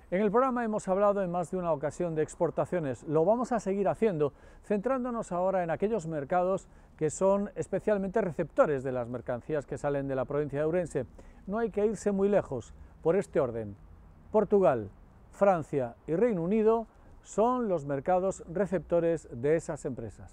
En el programa hemos hablado en más de una ocasión de exportaciones, lo vamos a seguir haciendo, centrándonos ahora en aquellos mercados que son especialmente receptores de las mercancías que salen de la provincia de Ourense. No hay que irse muy lejos, por este orden. Portugal, Francia y Reino Unido son los mercados receptores de esas empresas.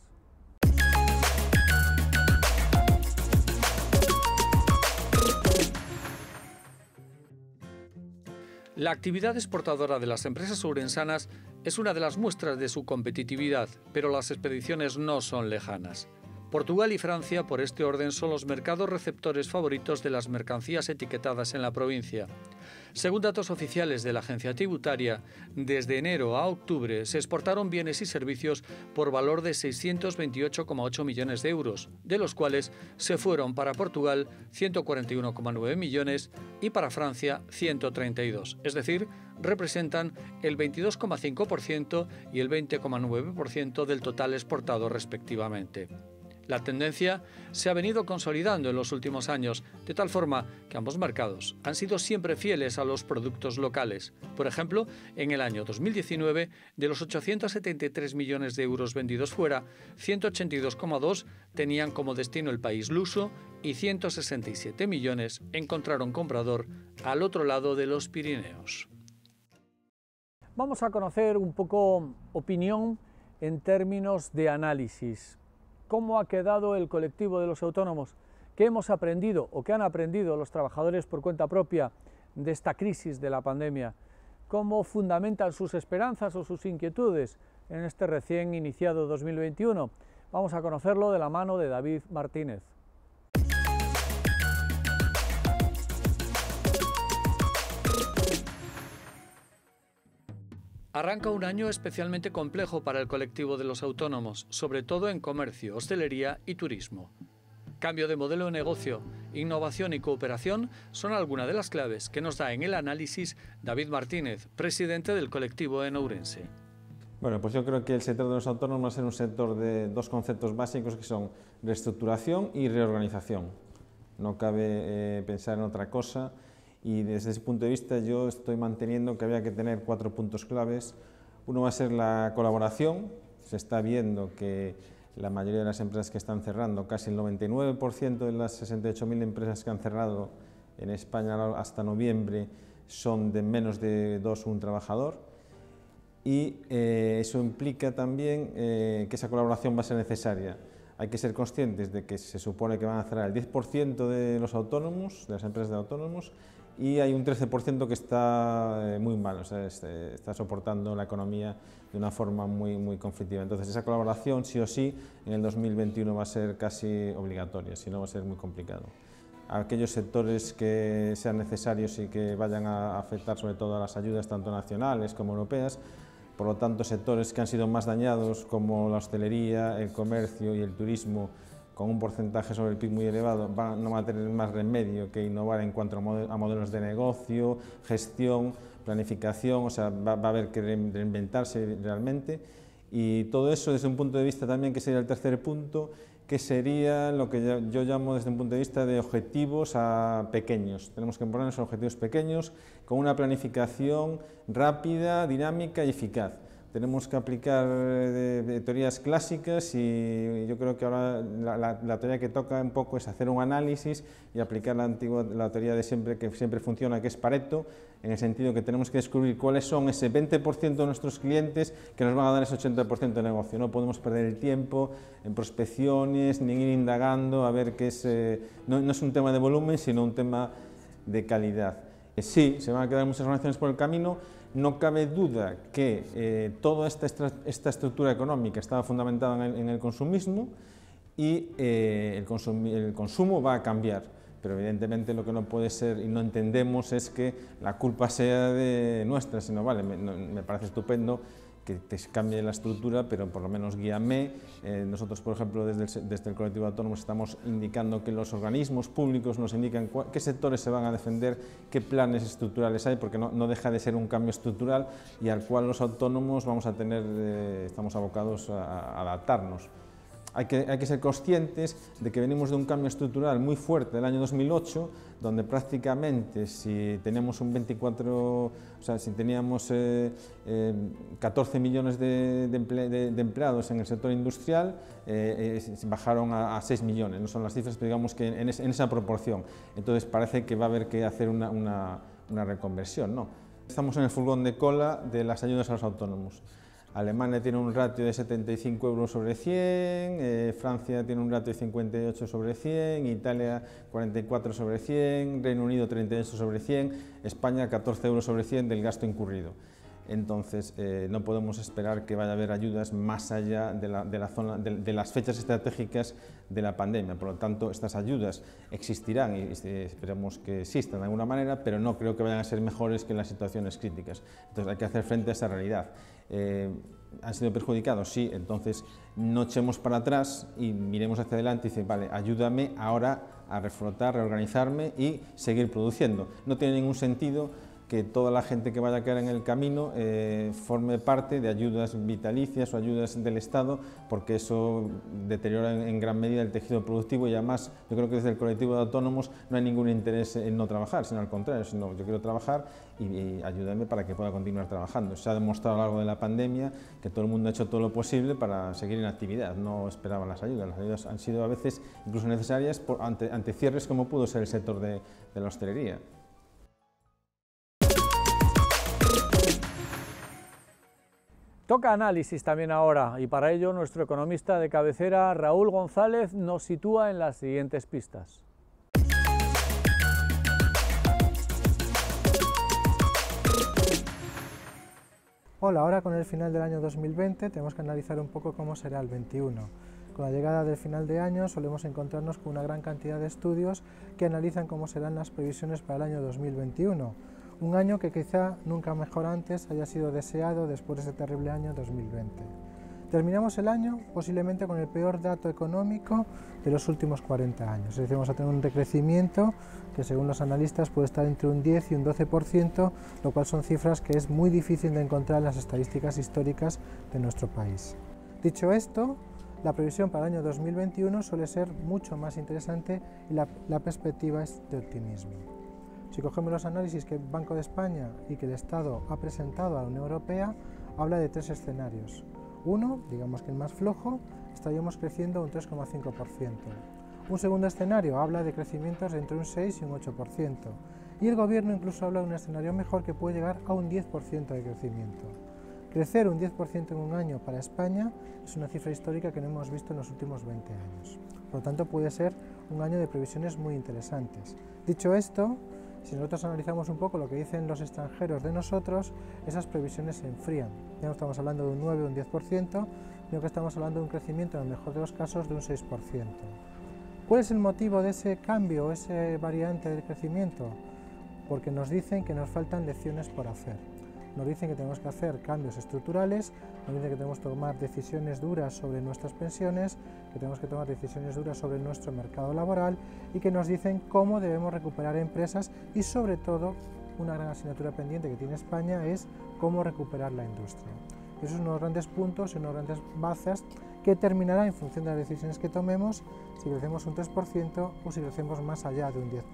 La actividad exportadora de las empresas ourensanas es una de las muestras de su competitividad, pero las expediciones no son lejanas. Portugal y Francia, por este orden, son los mercados receptores favoritos de las mercancías etiquetadas en la provincia. Según datos oficiales de la agencia tributaria, desde enero a octubre se exportaron bienes y servicios por valor de 628,8 millones de euros, de los cuales se fueron para Portugal 141,9 millones y para Francia 132, es decir, representan el 22,5% y el 20,9% del total exportado respectivamente. La tendencia se ha venido consolidando en los últimos años, de tal forma que ambos mercados han sido siempre fieles a los productos locales. Por ejemplo, en el año 2019, de los 873 millones de euros vendidos fuera, 182,2 tenían como destino el país luso y 167 millones encontraron comprador al otro lado de los Pirineos. Vamos a conocer un poco opinión en términos de análisis. ¿Cómo ha quedado el colectivo de los autónomos? ¿Qué hemos aprendido o qué han aprendido los trabajadores por cuenta propia de esta crisis de la pandemia? ¿Cómo fundamentan sus esperanzas o sus inquietudes en este recién iniciado 2021? Vamos a conocerlo de la mano de David Martínez. Arranca un año especialmente complejo para el colectivo de los autónomos, sobre todo en comercio, hostelería y turismo. Cambio de modelo de negocio, innovación y cooperación son algunas de las claves que nos da en el análisis David Martínez, presidente del colectivo en Ourense. Bueno, pues yo creo que el sector de los autónomos va a ser un sector de dos conceptos básicos que son reestructuración y reorganización. No cabe pensar en otra cosa. Y desde ese punto de vista yo estoy manteniendo que había que tener 4 puntos claves. Uno va a ser la colaboración. Se está viendo que la mayoría de las empresas que están cerrando, casi el 99% de las 68.000 empresas que han cerrado en España hasta noviembre, son de menos de 2 o 1 trabajador. Y eso implica también que esa colaboración va a ser necesaria. Hay que ser conscientes de que se supone que van a cerrar el 10% de los autónomos, de las empresas de autónomos, y hay un 13% que está muy mal, o sea, está soportando la economía de una forma muy conflictiva. Entonces, esa colaboración, sí o sí, en el 2021 va a ser casi obligatoria, si no va a ser muy complicado. Aquellos sectores que sean necesarios y que vayan a afectar sobre todo a las ayudas, tanto nacionales como europeas, por lo tanto, sectores que han sido más dañados, como la hostelería, el comercio y el turismo, con un porcentaje sobre el PIB muy elevado, no van a tener más remedio que innovar en cuanto a modelos de negocio, gestión, planificación, o sea, va a haber que reinventarse realmente. Y todo eso desde un punto de vista también, que sería el tercer punto, que sería lo que yo llamo desde un punto de vista de objetivos pequeños. Tenemos que ponernos objetivos pequeños con una planificación rápida, dinámica y eficaz. Tenemos que aplicar teorías clásicas y yo creo que ahora la teoría que toca un poco es hacer un análisis y aplicar la teoría de siempre, que siempre funciona, que es Pareto, en el sentido que tenemos que descubrir cuáles son ese 20% de nuestros clientes que nos van a dar ese 80% de negocio. No podemos perder el tiempo en prospecciones ni ir indagando a ver qué es. No es un tema de volumen, sino un tema de calidad. Sí, se van a quedar muchas organizaciones por el camino. No cabe duda que toda esta estructura económica estaba fundamentada en el consumismo y el consumo va a cambiar, pero evidentemente lo que no puede ser y no entendemos es que la culpa sea nuestra, sino vale, me parece estupendo que te cambie la estructura, pero por lo menos guíame. Nosotros, por ejemplo, desde el colectivo de autónomos estamos indicando que los organismos públicos nos indican qué sectores se van a defender, qué planes estructurales hay, porque no deja de ser un cambio estructural y al cual los autónomos estamos abocados a adaptarnos. Hay que ser conscientes de que venimos de un cambio estructural muy fuerte del año 2008, donde prácticamente si teníamos un 24, o sea, si teníamos 14 millones de empleados en el sector industrial, bajaron a 6 millones, no son las cifras, pero digamos que en esa proporción. Entonces parece que va a haber que hacer una reconversión, ¿no? Estamos en el furgón de cola de las ayudas a los autónomos. Alemania tiene un ratio de 75 euros sobre 100, Francia tiene un ratio de 58 sobre 100, Italia 44 sobre 100, Reino Unido 38 sobre 100, España 14 euros sobre 100 del gasto incurrido. Entonces no podemos esperar que vaya a haber ayudas más allá de las fechas estratégicas de la pandemia. Por lo tanto, estas ayudas existirán y esperemos que existan de alguna manera, pero no creo que vayan a ser mejores que en las situaciones críticas. Entonces hay que hacer frente a esa realidad. ¿Han sido perjudicados? Sí, entonces no echemos para atrás y miremos hacia adelante y decir, vale, ayúdame ahora a reflotar, reorganizarme y seguir produciendo. No tiene ningún sentido que toda la gente que vaya a quedar en el camino forme parte de ayudas vitalicias o ayudas del Estado, porque eso deteriora en gran medida el tejido productivo y además yo creo que desde el colectivo de autónomos no hay ningún interés en no trabajar, sino al contrario, sino yo quiero trabajar y ayúdame para que pueda continuar trabajando. Se ha demostrado a lo largo de la pandemia que todo el mundo ha hecho todo lo posible para seguir en actividad, no esperaban las ayudas han sido a veces incluso necesarias ante cierres como pudo ser el sector de la hostelería. Toca análisis también ahora y para ello nuestro economista de cabecera Raúl González nos sitúa en las siguientes pistas. Hola, ahora con el final del año 2020 tenemos que analizar un poco cómo será el 21. Con la llegada del final de año solemos encontrarnos con una gran cantidad de estudios que analizan cómo serán las previsiones para el año 2021. Un año que quizá nunca mejor antes haya sido deseado después de este terrible año 2020. Terminamos el año posiblemente con el peor dato económico de los últimos 40 años, es decir, vamos a tener un decrecimiento que según los analistas puede estar entre un 10 y un 12%, lo cual son cifras que es muy difícil de encontrar en las estadísticas históricas de nuestro país. Dicho esto, la previsión para el año 2021 suele ser mucho más interesante y la perspectiva es de optimismo. Si cogemos los análisis que el Banco de España y que el Estado ha presentado a la Unión Europea, habla de tres escenarios. Uno, digamos que el más flojo, estaríamos creciendo un 3,5%. Un segundo escenario habla de crecimientos de entre un 6 y un 8%. Y el Gobierno incluso habla de un escenario mejor que puede llegar a un 10% de crecimiento. Crecer un 10% en un año para España es una cifra histórica que no hemos visto en los últimos 20 años. Por lo tanto, puede ser un año de previsiones muy interesantes. Dicho esto, si nosotros analizamos un poco lo que dicen los extranjeros de nosotros, esas previsiones se enfrían. Ya no estamos hablando de un 9 o un 10%, sino que estamos hablando de un crecimiento, en el mejor de los casos, de un 6%. ¿Cuál es el motivo de ese cambio, ese variante del crecimiento? Porque nos dicen que nos faltan lecciones por hacer. Nos dicen que tenemos que hacer cambios estructurales, nos dicen que tenemos que tomar decisiones duras sobre nuestras pensiones, que tenemos que tomar decisiones duras sobre nuestro mercado laboral y que nos dicen cómo debemos recuperar empresas y sobre todo una gran asignatura pendiente que tiene España es cómo recuperar la industria. Esos son unos grandes puntos y unas grandes bases que determinará en función de las decisiones que tomemos si crecemos un 3% o si crecemos más allá de un 10%.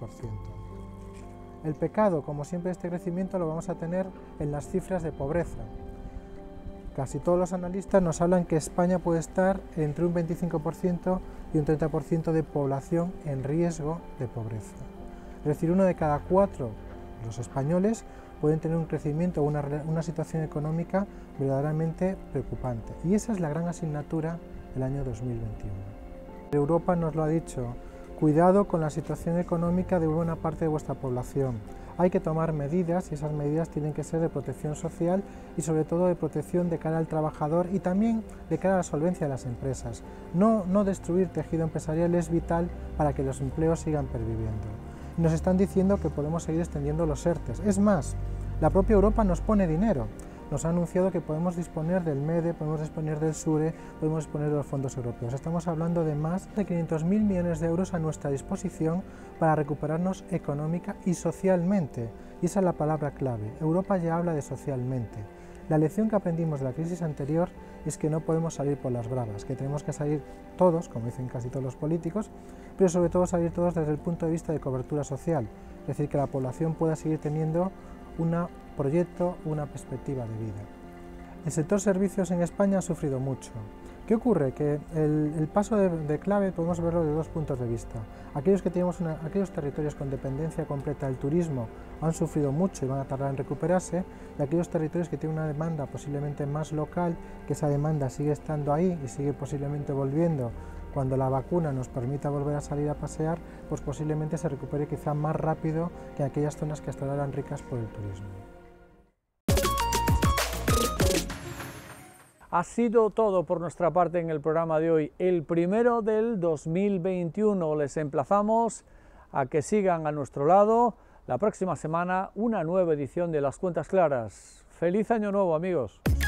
El pecado, como siempre, de este crecimiento lo vamos a tener en las cifras de pobreza. Casi todos los analistas nos hablan que España puede estar entre un 25% y un 30% de población en riesgo de pobreza. Es decir, 1 de cada 4 de los españoles pueden tener un crecimiento o una situación económica verdaderamente preocupante. Y esa es la gran asignatura del año 2021. Europa nos lo ha dicho. Cuidado con la situación económica de buena parte de vuestra población. Hay que tomar medidas y esas medidas tienen que ser de protección social y sobre todo de protección de cara al trabajador y también de cara a la solvencia de las empresas. No destruir tejido empresarial es vital para que los empleos sigan perviviendo. Nos están diciendo que podemos seguir extendiendo los ERTEs. Es más, la propia Europa nos pone dinero. Nos ha anunciado que podemos disponer del MEDE, podemos disponer del SURE, podemos disponer de los fondos europeos. Estamos hablando de más de 500.000 millones de euros a nuestra disposición para recuperarnos económica y socialmente. Y esa es la palabra clave. Europa ya habla de socialmente. La lección que aprendimos de la crisis anterior y es que no podemos salir por las bravas, que tenemos que salir todos, como dicen casi todos los políticos, pero sobre todo salir todos desde el punto de vista de cobertura social, es decir, que la población pueda seguir teniendo un proyecto, una perspectiva de vida. El sector servicios en España ha sufrido mucho. ¿Qué ocurre? Que el paso de clave podemos verlo de dos puntos de vista. Aquellos territorios con dependencia completa del turismo han sufrido mucho y van a tardar en recuperarse, y aquellos territorios que tienen una demanda posiblemente más local, que esa demanda sigue estando ahí y sigue posiblemente volviendo cuando la vacuna nos permita volver a salir a pasear, pues posiblemente se recupere quizá más rápido que aquellas zonas que hasta ahora eran ricas por el turismo. Ha sido todo por nuestra parte en el programa de hoy, el primero del 2021. Les emplazamos a que sigan a nuestro lado. La próxima semana una nueva edición de Las Cuentas Claras. ¡Feliz Año Nuevo, amigos!